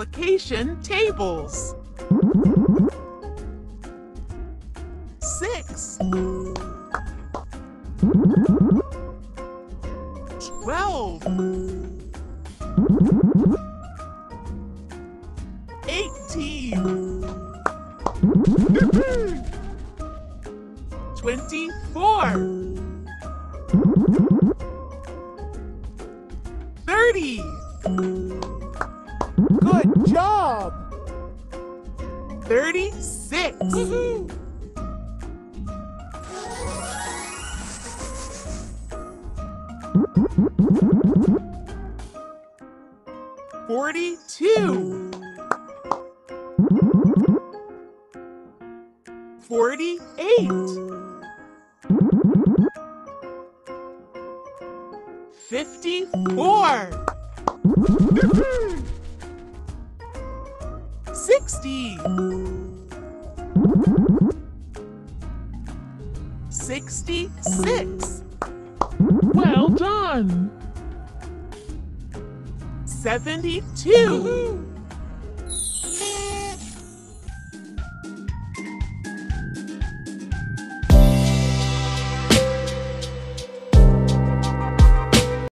multiplication tables. 6, 12, 18, 24, 30. Good job! 36. 42. 48. 54. 60. 66. Well done! 72.